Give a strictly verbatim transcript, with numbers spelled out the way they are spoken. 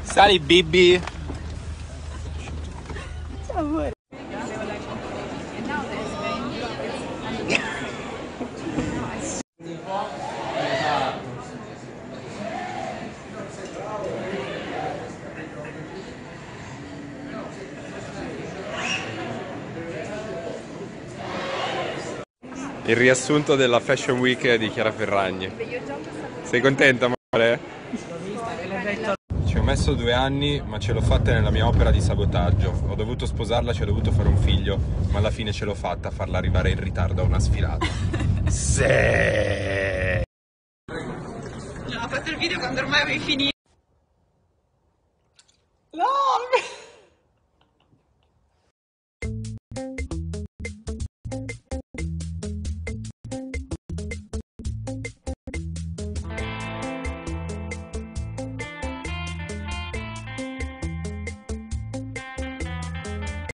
Sali Bibi. Ciao amore. Il riassunto della Fashion Week di Chiara Ferragni. Sei contenta, amore? Ci ho messo due anni, ma ce l'ho fatta nella mia opera di sabotaggio. Ho dovuto sposarla, ci ho dovuto fare un figlio, ma alla fine ce l'ho fatta a farla arrivare in ritardo a una sfilata. Sì! No, ho fatto il video quando ormai avevi finito. No!